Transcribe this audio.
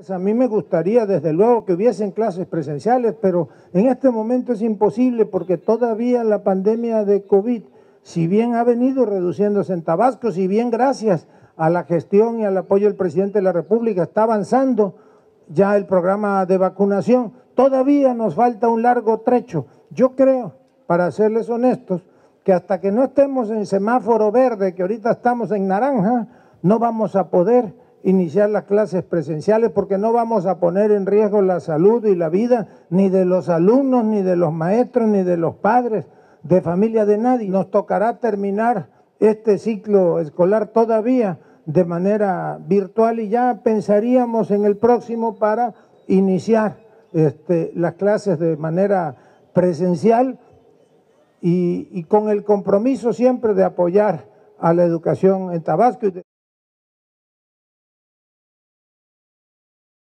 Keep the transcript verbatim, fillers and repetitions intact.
A mí me gustaría desde luego que hubiesen clases presenciales, pero en este momento es imposible porque todavía la pandemia de COVID, si bien ha venido reduciéndose en Tabasco, si bien gracias a la gestión y al apoyo del presidente de la República está avanzando ya el programa de vacunación, todavía nos falta un largo trecho. Yo creo, para serles honestos, que hasta que no estemos en semáforo verde, que ahorita estamos en naranja, no vamos a poder iniciar las clases presenciales porque no vamos a poner en riesgo la salud y la vida ni de los alumnos, ni de los maestros, ni de los padres de familia de nadie. Nos tocará terminar este ciclo escolar todavía de manera virtual y ya pensaríamos en el próximo para iniciar este, las clases de manera presencial y, y con el compromiso siempre de apoyar a la educación en Tabasco.